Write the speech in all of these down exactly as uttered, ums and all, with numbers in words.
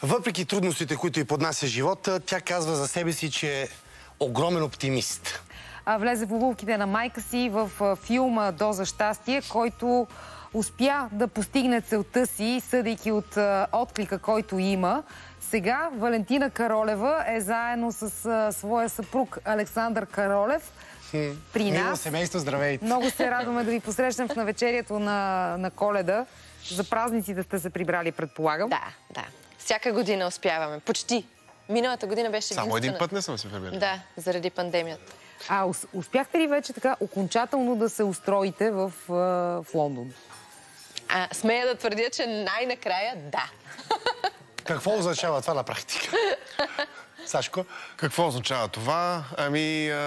Въпреки трудностите, които й поднася живота, тя казва за себе си, че е огромен оптимист. А, влезе в обувките на майка си в филма "Доза щастие", който успя да постигне целта си, съдейки от а, отклика, който има. Сега Валентина Каролева е заедно с а, своя съпруг Александър Каролев при нас. Мило семейство, здравейте! Много се радваме да ви посрещнем в навечерието на, на Коледа. За празниците сте се прибрали, предполагам. Да, да. Всяка година успяваме. Почти. Миналата година беше единствена. Само един път не съм се прибрали. Да, заради пандемията. А успяхте ли вече така окончателно да се устроите в, в Лондон? А, смея да твърдя, че най-накрая да. Какво означава това на практика? Сашко? Какво означава това? Ами, а,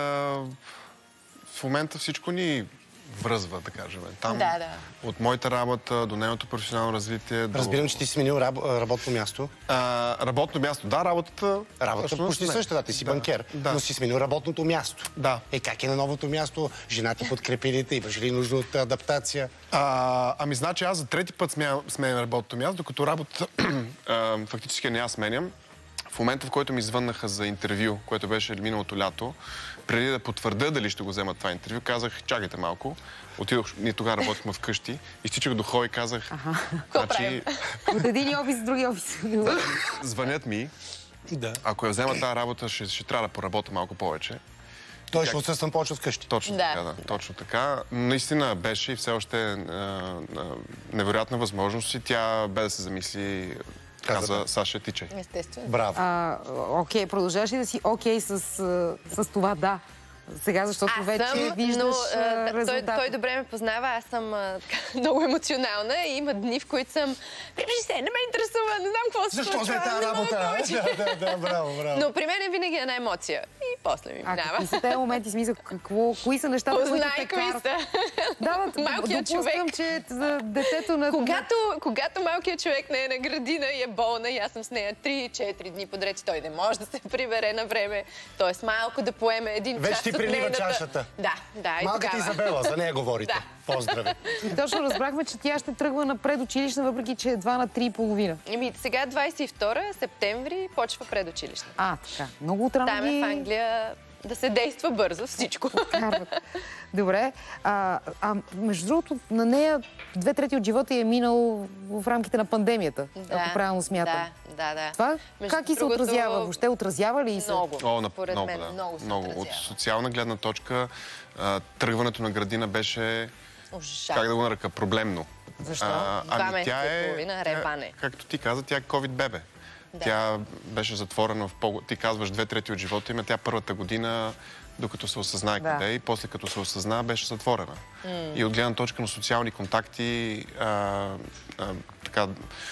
в момента всичко ни връзва, да кажем. Там, да, да. От моята работа до нейното професионално развитие. Разбирам, до... че ти си сменил раб, работно място. А, работно място, да, работата... Работата почти същата, да, ти си да, банкер, да. но си сменил работното място. Да. Е, как е на новото място? Жена ти подкрепи ли те? Имаш ли нужда от адаптация? А, ами, значи аз за трети път сменям работното място, докато работата фактически не аз сменям. В момента, в който ми звъннаха за интервю, което беше миналото лято, преди да потвърда дали ще го взема това интервю, казах, чакайте малко. Отидох, ние тогава работихме вкъщи, изтичах до хол и казах... Значи... От един офис, други офис. Звънят ми. Да. Ако я взема тази работа, ще, ще трябва да поработя малко повече. Той ще отсъствам повече от къщи. Точно да. така, да. Точно така. Наистина беше и все още е, е, невероятна възможност и тя бе да се замисли, каза Саша, тичай. Естествено. Браво. А, окей, продължаваш ли да си окей с, с това да? Сега, защото аз вече съм, виждаш но, а, той, резултата. той добре ме познава, аз съм а, много емоционална и има дни, в които съм прибежи се, не ме интересува, не знам какво се Защо случва. взе тази работа? Да, да, да, браво, браво. Но при мен е винаги една емоция. И после ми А минава. какви са тези моменти, смисъл, какво, кои са нещата, които Познай те кои карат? са. Да, да, Малкият допускам, човек. че за детето на... Когато, когато малкият човек не е на градина и е болна, и аз съм с нея три-четири дни подред, той не може да се прибере на време. Тоест малко да поеме един Вече час ти от прилива нейната... чашата. Да, да, и Малката тогава. Изабела, за нея говорите. Да. Поздрави. И точно разбрахме, че тя ще тръгва на предучилищна, въпреки че едва на три и половина. Еми, сега двадесет и втора септември почва предучилищна. А, така. Много отрано Там ги... е в Англия да се действа бързо всичко. Добре. А, а между другото, на нея две трети от живота е минал в рамките на пандемията, Да, ако правилно смятам. Да, да, да. Това Между как и се другото, отразява? Въобще отразява ли и се? Много, О, на, според много, мен, да. много се много. От отразява. социална гледна точка, а, тръгването на градина беше, Ужасно. как да го нарека, проблемно. Защо? А, Два ами месеца тя и е, половина реване. както ти каза, тя е ковид бебе. Да. Тя беше затворена в по... Ти казваш две трети от живота им, тя първата година, докато се осъзнае Да. къде и после като се осъзна, беше затворена. Mm. И от гледна точка на социални контакти, а, а, така,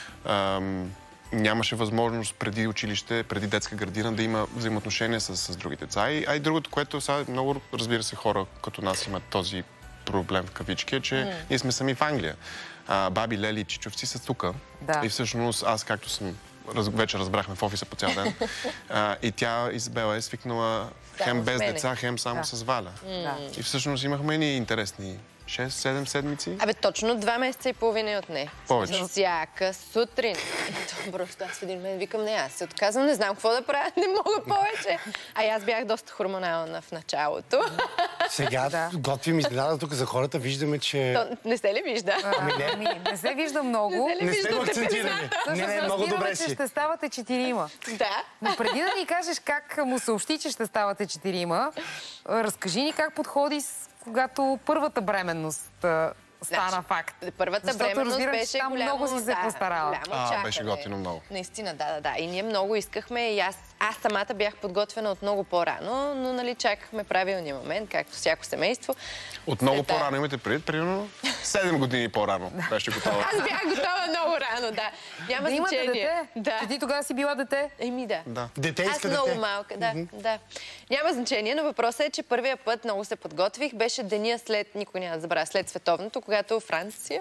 а, нямаше възможност преди училище, преди детска градина да има взаимоотношения с, с други деца. И, а и другото, което сега много, разбира се, хора като нас имат този проблем в кавички, е, че mm. ние сме сами в Англия. А, баби, лели и чичовци са тук. Да. И всъщност аз, както съм Раз, вече разбрахме в офиса по цял ден. А, и тя, Изабела, е свикнала хем без деца, хем само да. с Валя. Да. И всъщност имахме и интересни шест-седем седмици. Абе, точно два месеца и половина от нея. Повече. Всяка сутрин. Добро, що аз в един момент викам, не, аз се отказвам, не знам какво да правя, не мога повече. А и аз бях доста хормонална в началото. Сега Да. готвим изненада тук за хората. Виждаме, че... То, не се ли вижда? Ами не. Ами, не се вижда много. Не се ли Не сте вижда го от акцентирали. епизода? Не, не, много Разбираме, добре че си. ще ставате четирима. Да. Но преди да ни кажеш как му съобщи, че ще ставате четирима, разкажи ни как подходи, с- когато първата бременност а, стана Значи, факт. Първата Защото бременност разбирам, че беше там голямо, много си се да, постарала. голямо А, чакане. беше готино много. Наистина, да, да, да. И ние много искахме и аз, аз самата бях подготвена от много по-рано, но нали чакахме правилния момент, както всяко семейство. От много След, да. по-рано имате предвид, примерно седем години по-рано беше готова. Аз бях готова много рано, да. Няма Да имате значение. дете? Да. Че ти тогава си била дете? Еми да. Да. Дете Аз иска много дете. малка, да, да. Няма значение, но въпросът е, че първия път много се подготвих. Беше деня след, никой няма да забравя, след световното, когато Франция...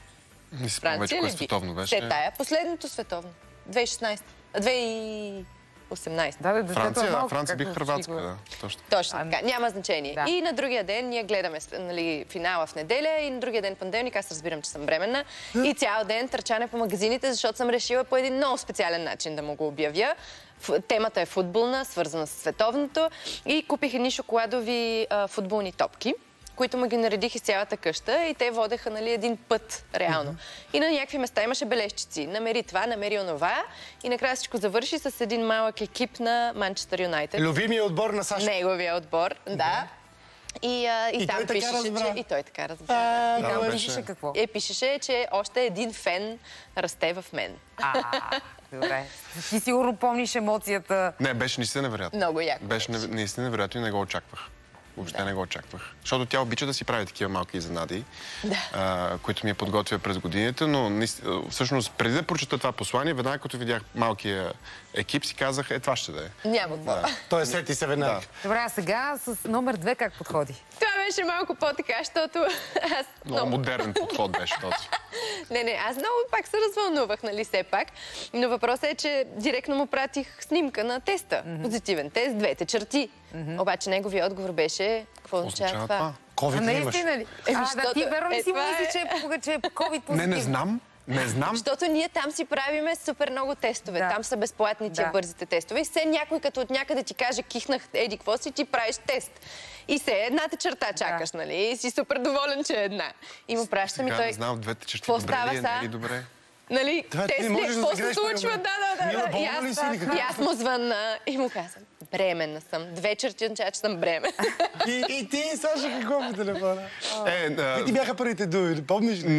Не си спомням вече Франция кое ли би? световно Се беше. тая. Последното световно. две хиляди и шестнадесета. две хиляди и осемнайсет. Да, бе, детето Франция, е да, малко, Франция както бих Хърватска, всичко. да. Точно. Точно така, няма значение. Да. И на другия ден ние гледаме, нали, финала в неделя и на другия ден понеделник аз разбирам, че съм бременна. И цял ден търчане по магазините, защото съм решила по един много специален начин да му го обявя. Темата е футболна, свързана с световното и купих едни шоколадови а, футболни топки, които му ги наредих из цялата къща и те водеха, нали, един път, реално. Mm-hmm. И на някакви места имаше бележчици. Намери това, намери онова и накрая всичко завърши с един малък екип на Манчестър Юнайтед. Любимия отбор на САЩ. Неговия отбор, mm-hmm. да. И, а, и, И там той така пишеше, разбра. че... И той така разбра. И Да, там беше- пишеше какво? Е, пишеше, че още един фен расте в мен. А, добре. Ти сигурно помниш емоцията. Не, беше наистина невероятно. Много яко. Беше не- наистина невероятно и не го очаквах. Въобще да. не го очаквах. Защото тя обича да си прави такива малки изненади, Да. а, които ми е подготвя през годините, но наистина, всъщност преди да прочета това послание, веднага като видях малкия екип, си казах, е, това ще да е. Няма какво. Да. Той е сети се веднага. Да. Добре, а сега с номер две как подходи? Това беше малко по-така, защото аз... Много модерен подход беше този. Не, не, аз много пак се развълнувах, нали, все пак. Но въпросът е, че директно му пратих снимка на теста. Mm-hmm. Позитивен тест, двете черти. Mm-hmm. Обаче неговия отговор беше, какво означава Означава това? това. Ковид А не имаш. наистина ли? Еми, А, да, защото- ти верно ли е, си това мислиш, е- че е, че е COVID Не, позитивен? не знам. Не знам. Защото ние там си правиме супер много тестове. Да. Там са безплатни тия Да. бързите тестове. И все някой като от някъде ти каже, кихнах еди какво си, ти правиш тест. И се едната черта чакаш, нали? И си супер доволен, че е една. И му пращам и Сега той... не знам в двете черти. Какво Добре става ли е, сега? нали добре? Нали, Това ти тест не ли, можеш да какво се загреш, случва? примерно. Да, да, да. Мила, да. И болна аз- ли си или какво? И аз му звънна и му казвам, бременна съм. Две черти означава, че съм бременна. И, и ти, Саша, какво по телефона? Е, а, Какви ти бяха първите думи? Помниш ли?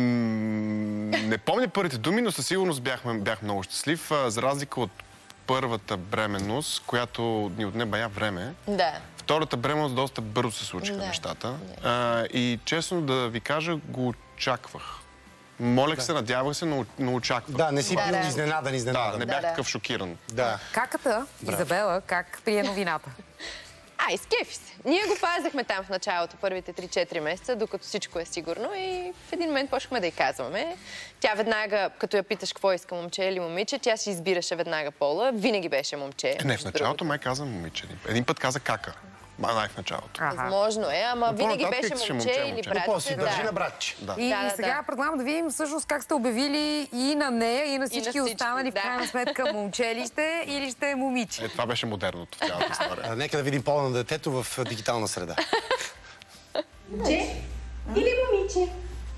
м, не помня първите думи, но със сигурност бях, бях много щастлив. А, За разлика от първата бременност, която ни отне бая време, Да. втората бременност доста бързо се случиха Да. нещата. А, и честно да ви кажа, го очаквах. Молех се, надявах се, но, но очаквах. Да, не си Да, бил да. изненадан, Да, изненадан. не Да, бях да. такъв шокиран. Да. Каката, Изабела, как прие новината? Ай, скефи се. Ние го пазахме там в началото, първите три-четири месеца, докато всичко е сигурно и в един момент почнахме да й казваме. Тя веднага, като я питаш какво иска, момче или момиче, тя си избираше веднага пола. Винаги беше момче. Е, не, в началото май каза момиче. Един път каза кака. Ма най в началото. Аха. Възможно е, ама Но винаги по-нататък беше искаше момче, момче, или момче. Какво си братче. държи Да. на братче? Да. И Да, да, сега да. предлагам да видим всъщност как сте обявили и на нея, и на всички всички, останали в да. крайна сметка момче ли сте или ще е момиче. Е, това беше модерното в цялата история. А, нека да видим пола на детето в а, дигитална среда. Момче или момиче?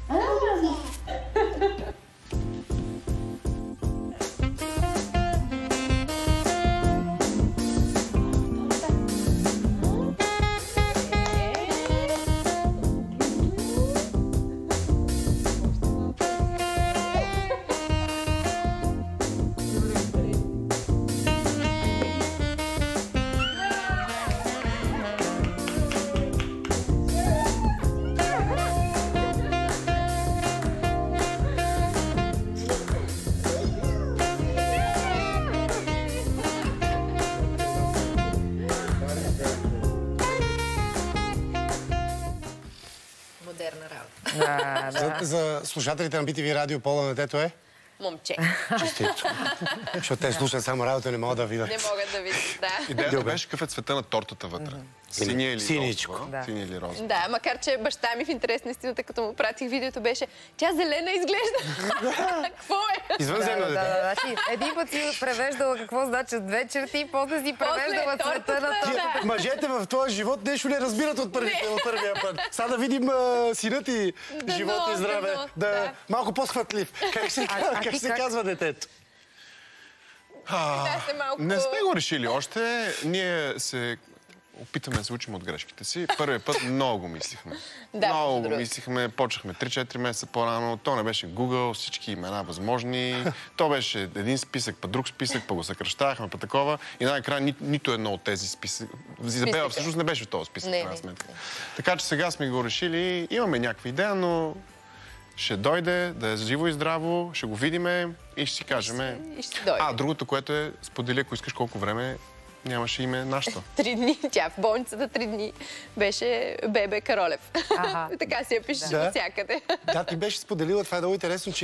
Модерна работа. Да, да. За, за слушателите на би ти ви радио пола на детето е Момче. честито. Защото те слушат само радиото, не могат да видят. Не могат да видят, да. Идеята беше какъв е цвета на тортата вътре. Синия или Синичко. розова. Да. Синия или розова. Да, макар че баща ми в интерес на истината, като му пратих видеото, беше тя зелена изглежда. Какво е? Извънземно Да, да, дете. да, значи, един път си превеждала какво значат две черти, после си превеждала После цвета на тортата, тортата. да. Мъжете в този живот нещо не разбират от, първи, от първия път. Сега да видим а, синът и Дано, живот и здраве. дано, Да, да. малко по-схватлив. Как се, А- а как ти се как? казва детето? Да, се малко... Не сме го решили още. Ние се опитаме да се учим от грешките си. Първият път много мислихме. Да, много между другото. мислихме. Почнахме три-четири месеца по-рано. То не беше Google, всички имена възможни. То беше един списък, па друг списък, па го съкръщавахме, па такова. И най-накрая ни, нито едно от тези списък. Изабела Списъка. всъщност не беше в този списък, Не, в крайна не, сметка. не. Така че сега сме го решили. Имаме някаква идея, но ще дойде, да е живо и здраво, ще го видиме и ще си кажем. И ще дойде. А, другото, което е, сподели, ако искаш колко време нямаше име нашето. Три дни, тя в болницата три дни беше бебе Каролев. Аха. Така си я пише Да. от всякъде. Да, ти беше споделила, това е много интересно, че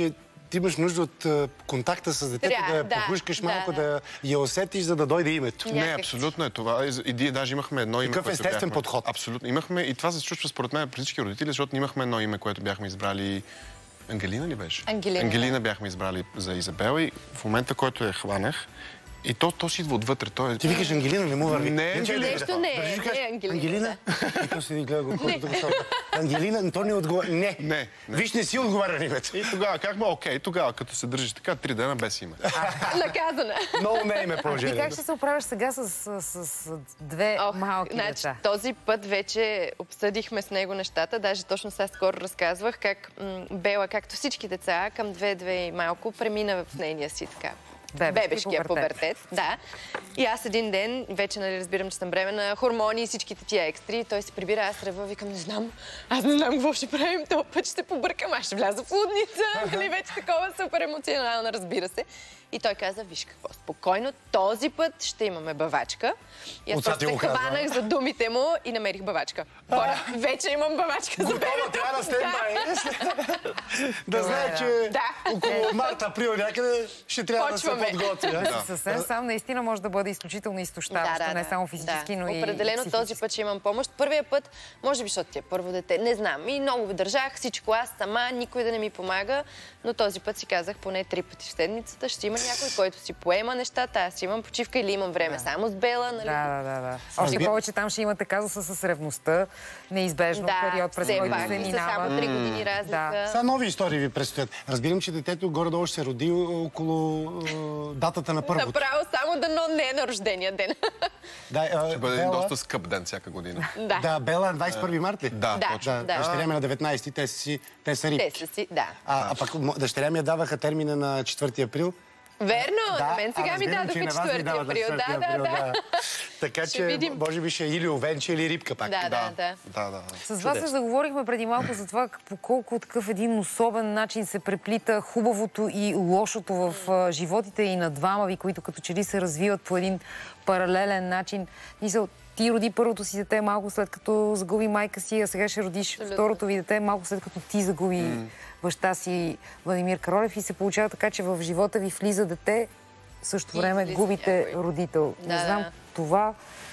ти имаш нужда от а, контакта с детето, Трябва, да я да, поглушкаш да, малко, да, да. я усетиш, за да дойде името. Не, Някак абсолютно е това. И, и ние даже имахме едно име, Такъв което естествен бяхме... подход. Абсолютно. Имахме, и това се случва според мен при всички родители, защото ние имахме едно име, което бяхме избрали. Ангелина ли беше? Ангелина. Ангелина бяхме избрали за Изабела и в момента, който я хванах, и то, то си идва отвътре. То е... Ти викаш Ангелина, не му върви. Не, чакай, нещо не е, държи, не кажеш, е Ангелина, Ангелина? И то си гледа го хората. Ангелина, то не отговаря. Не. Не, не. Виж, не си отговаря на името. И тогава как ме, окей, тогава като се държиш така, три дена без име. Наказана. Много не име Ти положение. как ще се оправиш сега с, с, с, с две Ох, малки значи, деца? този път вече обсъдихме с него нещата. Даже точно сега скоро разказвах как м, Бела, както всички деца, към две-две и малко, премина в нейния си така. Бебешки Бебешкия пубертет. пубертет. Да. И аз един ден, вече нали, разбирам, че съм бременна, хормони и всичките тия екстри. Той се прибира, аз рева, викам, не знам, аз не знам какво ще правим, този път ще побъркам, аз ще вляза в лудница. Нали, вече такова супер емоционално, разбира се. И той каза, виж какво, спокойно, този път ще имаме бавачка. И аз Отца ти се го казва. хванах за думите му и намерих бавачка. Боля, вече имам бавачка за Готова, бебето. трябва да стендбай. Да знае, че Да. около март-април някъде ще трябва да се Почваме. подготви. а? Съвсем сам наистина може да бъде изключително изтощаващо, не само физически, да. но и Определено психически. този път ще имам помощ. Първия път, може би, защото ти е първо дете, не знам. И много ви държах, всичко аз сама, никой да не ми помага. Но този път си казах поне три пъти в седмицата. Ще има някой, който си поема нещата, аз имам почивка или имам време само с Бела. Нали? Да, да, да, да. Още Разбира- повече там ще имате казуса с ревността, неизбежно Да, период, през все който пак, се и са минава. само три години разлика. Сега нови истории ви предстоят. Разбирам, че детето горе-долу ще се роди около е, датата на първото. Направо само дано не е на рождения ден. Да, е, Ще бъде един Бела- доста скъп ден всяка година. Да. Да, Бела е двадесет и първи март ли? Да, Да. точно. Да, Да. дъщеря ми на деветнадесети, те са, си, те са Те рибки. са си, да. А, а пък м- дъщеря ми я даваха термина на четвърти април. Верно, на мен а сега ми разбирам, че и дадоха на вас ви четвърти дават на април. Да, четвърти да, април, да. Така Ще че, видим. може би ще е или овенче, или рибка пак. Да, да, да. Да, да. С вас се заговорихме преди малко за това по колко такъв един особен начин се преплита хубавото и лошото в а, животите и на двама ви, които като че ли се развиват по един паралелен начин. Мисъл, ти роди първото си дете малко след като загуби майка си, а сега ще родиш Абсолютно. второто ви дете малко след като ти загуби mm. баща си Владимир Каролев и се получава така, че в живота ви влиза дете, в същото И време излиза губите някой. родител. Да, Не знам да. това,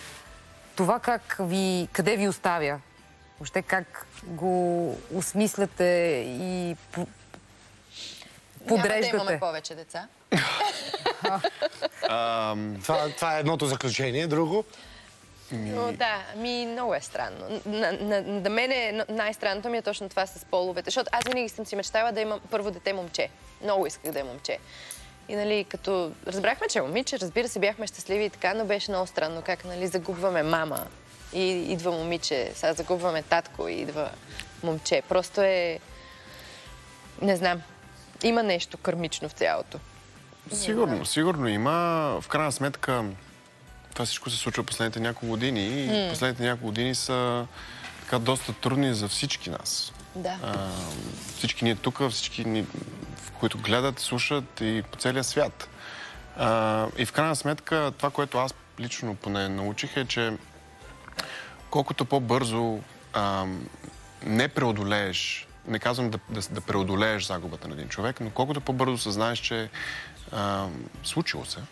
това как ви, къде ви оставя? Въобще как го осмисляте и по- Няма да подреждате? имаме повече деца. Това, това е едното заключение. Друго? Но да, ми много е странно. На, на, на мен е, най-странното ми е точно това с половете, защото аз винаги съм си мечтала да имам първо дете момче. Много исках да е момче. И нали, като разбрахме, че е момиче, разбира се, бяхме щастливи и така, но беше много странно как нали, загубваме мама и идва момиче, сега загубваме татко и идва момче. Просто е... Не знам. Има нещо кърмично в цялото. Сигурно, сигурно има. В крайна сметка, това всичко се случва последните няколко години и последните няколко години са така доста трудни за всички нас. Да. А, всички ние тук, всички ни, които гледат, слушат и по целия свят. А, и в крайна сметка, това, което аз лично поне научих е, че колкото по-бързо а, не преодолееш, не казвам да, да, да преодолееш загубата на един човек, но колкото по-бързо съзнаеш, че а, случило се,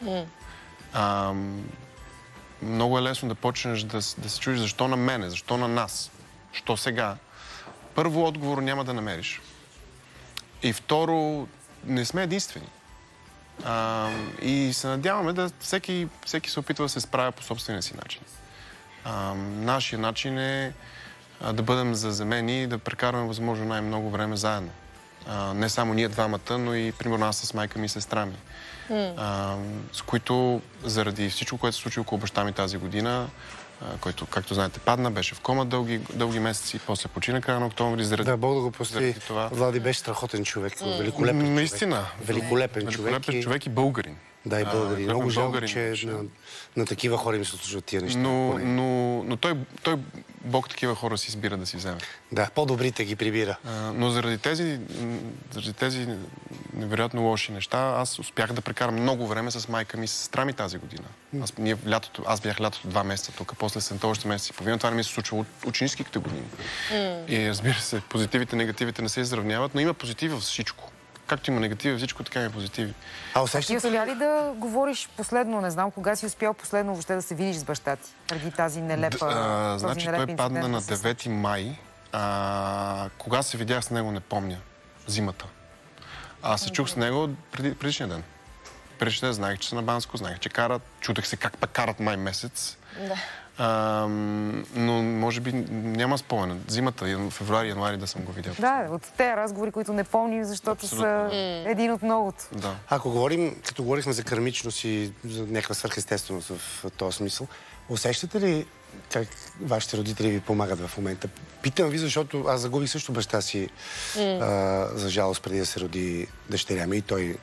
а, много е лесно да почнеш да, да се чуеш защо на мене, защо на нас, що сега. Първо, отговор няма да намериш. И второ, не сме единствени. А, и се надяваме да всеки, всеки се опитва да се справя по собствения си начин. А, нашия начин е а, да бъдем заземени и да прекарваме възможно най-много време заедно. А, не само ние двамата, но и примерно аз с майка ми и сестра ми. А, с които заради всичко, което се случи около баща ми тази година, а, който, както знаете, падна, беше в кома дълги, дълги месеци, после почина края на октомври. Заради, Да, Бог да го прости. заради това. Влади беше страхотен човек, великолепен човек. Наистина. Великолепен човек. Великолепен и- човек и българин. Да, и българи. А, Много жалко, българин че беше. на, на такива хора им се случват тия неща. Но, поне. но, но той, той, Бог такива хора си избира да си вземе. Да, по-добрите ги прибира. А, но заради тези, м, заради тези невероятно лоши неща, аз успях да прекарам много време с майка ми и с сестра ми тази година. Аз, ние, лятото, аз бях лятото два месеца тук, после сента още месец и половина. Това не ми се случва от ученическите години. И разбира се, позитивите, негативите не се изравняват, но има позитиви във всичко. Както има негативи, всичко така има позитиви. А Ти усещате успя ли да говориш последно? Не знам, кога си успял последно въобще да се видиш с баща ти? Преди тази нелепа... А, този значи нелеп той падна инцидент на да се девети май. А, кога се видях с него, не помня. Зимата. Аз се чух с него преди, предишния ден. Предишния ден знаех, че са на Банско, знаех, че карат. Чудех се как пък карат май месец. Да. А, но може би няма спомен. Зимата, февруари, януари да съм го видял. Да, от тези разговори, които не помним, защото Абсолютно. са един от многото. Да. Ако говорим, като говорихме за кармичност и за някаква свърхестественост в този смисъл, усещате ли как вашите родители ви помагат в момента? Питам ви, защото аз загубих също баща си, mm. а, за жалост, преди да се роди дъщеря ми и той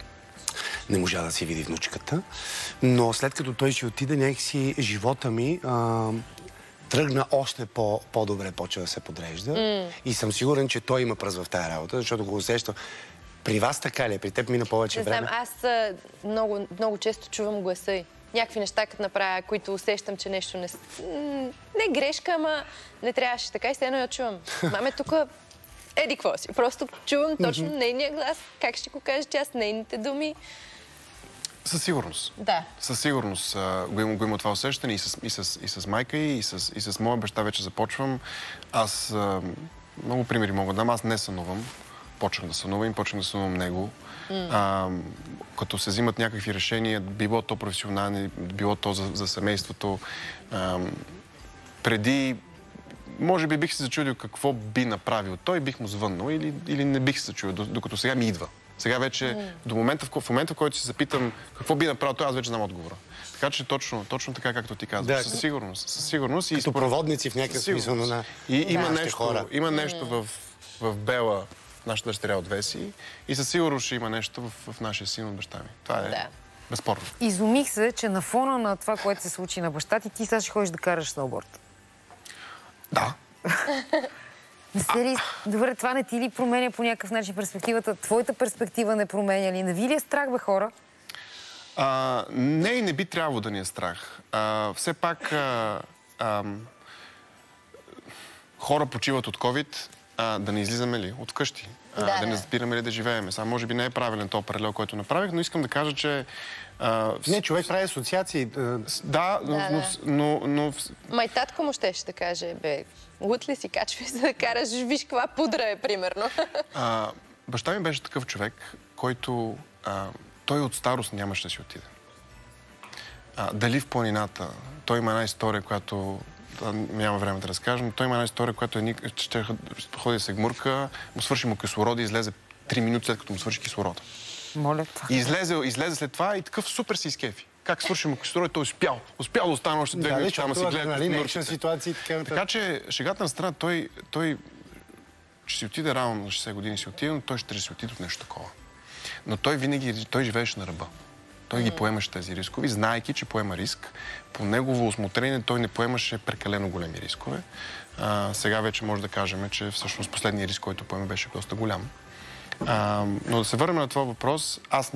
не можа да си види внучката. Но след като той ще отиде, някакси живота ми а, тръгна още по, по-добре, почва да се подрежда. Mm. И съм сигурен, че той има пръст в тая работа, защото го усеща. При вас така ли е? При теб мина повече Не време? знам, аз а, много, много често чувам гласа й. Някакви неща, като направя, които усещам, че нещо не... Не е грешка, ама не трябваше така и все едно я чувам. Маме, тук еди какво си. Просто чувам точно нейния глас. Как ще го кажа тя с нейните думи? Със сигурност. Да. Със сигурност а, го, има, го има това усещане и с, и с, и с майка и, и с, и с моя баща вече започвам. Аз а, много примери мога да дам. Аз не сънувам. Почвам да сънувам и почвам да сънувам него. Mm. А, като се взимат някакви решения, било то професионални, било то за, за семейството. А, преди, може би бих се зачудил какво би направил той, бих му звъннал или, или не бих се зачудил, докато сега ми идва. Сега вече, mm. до момента, в, в момента, в който си запитам какво би направил той, аз вече знам отговора. Така че точно, точно така, както ти казваш. Да, със сигурност. Със сигурност. Като и проводници в някакъв смисъл на И да, има нещо, хора. Има нещо mm. в, в Бела, нашата дъщеря от Веси, и със сигурност ще има нещо в, в нашия син от баща ми. Това е да. безспорно. Изумих се, че на фона на това, което се случи на баща ти, ти сега ще ходиш да караш сноуборд. Да. Не се ли... Добре, това не ти ли променя по някакъв начин перспективата? Твоята перспектива не променя ли? Не ви ли е страх, бе, хора? А, не и не би трябвало да ни е страх. А, все пак а, а, хора почиват от COVID, а, да не излизаме ли от вкъщи? А, да, да не спираме ли да живееме? Сега може би не е правилен този паралел, който направих, но искам да кажа, че... А, не, човек прави асоциации. Да, да, но... да. но, но... Май татко му ще ще каже, бе, лут ли си, качвай за да караш, виж каква пудра е, примерно. А, баща ми беше такъв човек, който а, той от старост нямаше да си отиде. А, дали в планината, той има една история, която няма време да разкажем, но той има една история, която е, ще ходи да се гмурка, му свърши му кислорода и излезе три минути след като му свърши кислорода. Моля това. И излезе, излезе след това и такъв супер си изкефи. Как свърши му кислорода, той успял. Успял да остане още две минути, ама си гледа ситуации. Така, така че, шегата на страна, той, той ще си отиде рано на шейсет години си отиде, но той ще си отиде от нещо такова. Но той винаги, той живееше на ръба. Той ги поемаше тези рискови, знаейки, че поема риск. По негово усмотрение той не поемаше прекалено големи рискове. А, сега вече може да кажем, че всъщност последният риск, който поема, беше доста голям. А, но да се върнем на това въпрос, аз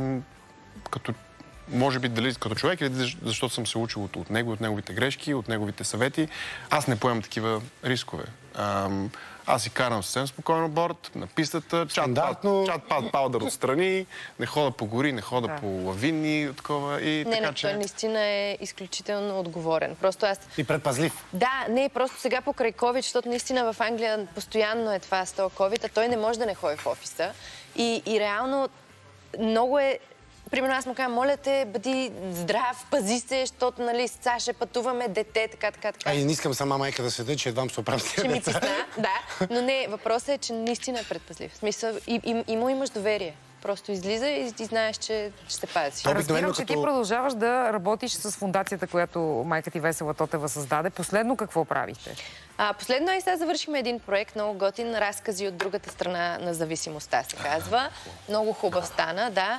като, може би дали като човек или защото съм се учил от, от него, от неговите грешки, от неговите съвети, аз не поемам такива рискове. А, аз си карам съвсем спокойно борд, на пистата, чат-пад, чат-пад паудър отстрани, не хода по гори, не хода да. по лавини, такова и не, така, не, че... той наистина е изключително отговорен. Просто аз... И предпазлив. Да, не, просто сега покрай COVID, защото наистина в Англия постоянно е това с този COVID, а той не може да не ходи в офиса. И, и реално много е... Примерно аз му казвам, моля те, бъди здрав, пази се, защото, нали, с Саша пътуваме, дете, така, така, така. А и не искам сама майка да седа, че едвам се оправя с Ще ми писна, да. Но не, въпросът е, че наистина е предпазлив. В смисъл, и, и, и му имаш доверие. Просто излиза и ти знаеш, че ще пази. Разбирам, че ти продължаваш да работиш с фондацията, която майка ти Весела Тотева създаде. Последно какво правихте? А, последно и сега завършихме един проект, много готин, разкази от другата страна на зависимостта, се казва. Много хубав стана, да.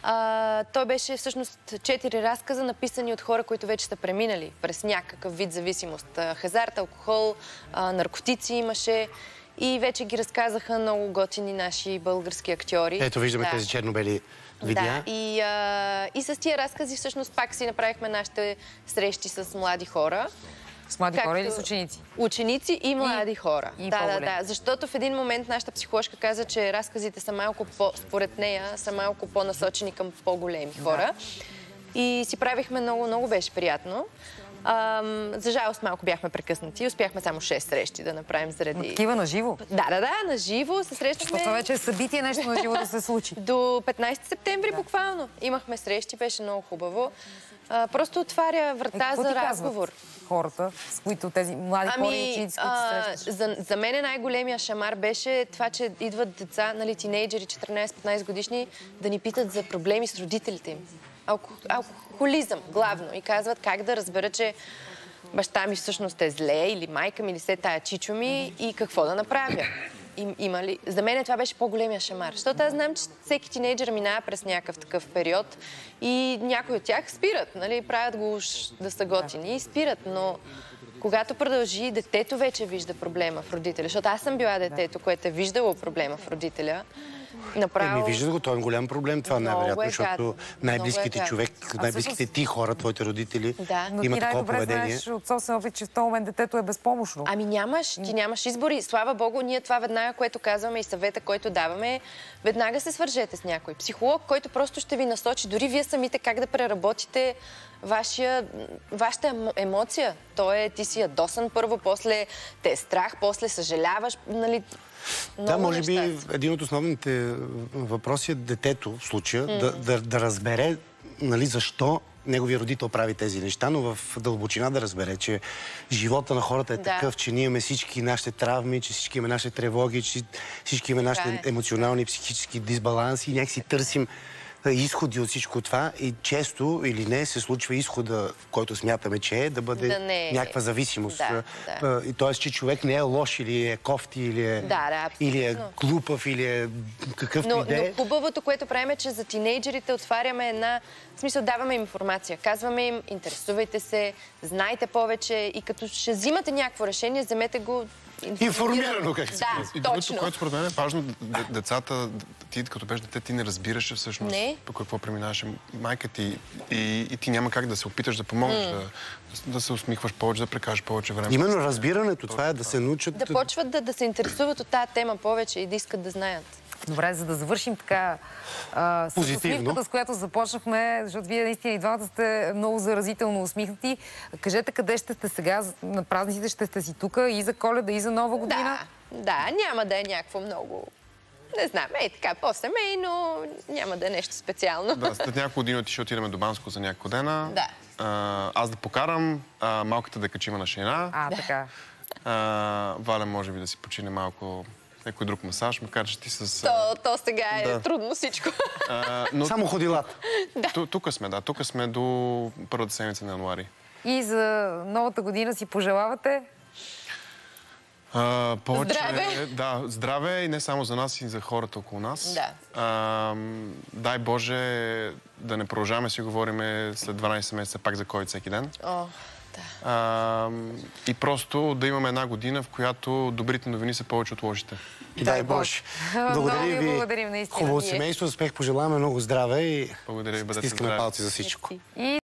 А, той беше всъщност четири разказа, написани от хора, които вече са преминали през някакъв вид зависимост. Хазарт, алкохол, а, наркотици имаше. И вече ги разказаха много готини наши български актьори. Ето виждаме да. тези черно-бели видеа. Да, и, а, и с тия разкази всъщност пак си направихме нашите срещи с млади хора. С млади Както... хора или с ученици? Ученици и млади и... хора. И да, да, да. Защото в един момент нашата психоложка каза, че разказите са малко по... според нея, са малко по-насочени към по-големи хора. Да. И си правихме много, много беше приятно. Ам, за жалост малко бяхме прекъснати. Успяхме само шест срещи да направим заради... Такива на живо? Да, да, да, на живо. Се срещахме... Това вече е събитие, нещо на живо да се случи. До петнайсети септември да. Буквално. Имахме срещи, беше много хубаво. А, просто отваря врата е, за разговор. Хората, с които тези млади ами, хора и ученици, които се срещаш? За, за мен най-големия шамар беше това, че идват деца, нали, тинейджери, четиринайсет-петнайсет годишни, да ни питат за проблеми с родителите им. Алко, алкохолизъм, главно. И казват как да разбера, че баща ми всъщност е зле, или майка ми, или се тая чичо ми, и какво да направя. Им, има ли? За мен това беше по-големия шамар. Защото аз знам, че всеки тинейджър минава през някакъв такъв период и някои от тях спират, нали? Правят го уж да са готини и спират, но когато продължи, детето вече вижда проблема в родителя. Защото аз съм била детето, което е виждало проблема в родителя. Направо... Еми, виждат го, това е голям проблем, това най-вероятно, е защото най-близките е човек, най-близките ти хора, твоите родители, да. имат такова поведение. Знаеш от собствен опит, че в този момент детето е безпомощно. Ами нямаш, ти нямаш избори. Слава Богу, ние това веднага, което казваме и съвета, който даваме, веднага се свържете с някой психолог, който просто ще ви насочи, дори вие самите как да преработите вашия, вашата емоция. То е, ти си ядосан първо, после те е страх, после съжаляваш, нали... Много да, може неща. би един от основните въпроси е детето в случая mm. да, да, да разбере, нали, защо неговия родител прави тези неща, но в дълбочина да разбере, че живота на хората е да. такъв, че ние имаме всички нашите травми, че всички имаме нашите тревоги, че всички имаме нашите е. емоционални и психически дисбаланси и някакси търсим изходи от всичко това и често или не се случва изхода, който смятаме, че е, да бъде да не... някаква зависимост. Да, да. И т.е. че човек не е лош или е кофти, или е, да, да, или е глупав, или е какъвто но, и да е. Но хубавото, което правим е, че за тинейджерите отваряме една... В смисъл, даваме им информация. Казваме им, интересувайте се, знайте повече и като ще взимате някакво решение, вземете го информирано, как се да, и другото, което според мен е важно, децата, ти като беше дете, ти не разбираше всъщност не. по какво преминаваше майка ти и, и ти няма как да се опиташ да помогнеш, mm. да, да се усмихваш повече, да прекажеш повече време. Именно разбирането, това е да се научат... Да почват да, да се интересуват от тази тема повече и да искат да знаят. Добре, за да завършим така а, с усмивката, с която започнахме, защото вие наистина и двамата сте много заразително усмихнати. Кажете къде ще сте сега, на празниците ще сте си тук и за Коледа, и за Нова година? Да, да, няма да е някакво много... Не знам, ей така, по-семейно, няма да е нещо специално. Да, след няколко години ще отидем до Банско за няколко дена. Да. А, аз да покарам, а, малката да качим на шейна. А, така. А, Валя може би да си почине малко... някой друг масаж, макар че ти с... То, то сега е да. трудно всичко. А, но... Само ходилата. Да. Тук сме, да. Тук сме до първата седмица на януари. И за новата година си пожелавате? А, повече... Здраве! Да, здраве и не само за нас, и за хората около нас. Да. А, дай Боже да не продължаваме си говорим след дванайсет месеца пак за ковид всеки ден. О. Да. А, и просто да имаме една година, в която добрите новини са повече от лошите. И дай Боже. Благодаря ви. Благодарим, наистина. Хубаво семейство, успех, пожелаваме много здраве и благодаря ви, бъдете стискаме палци за всичко. И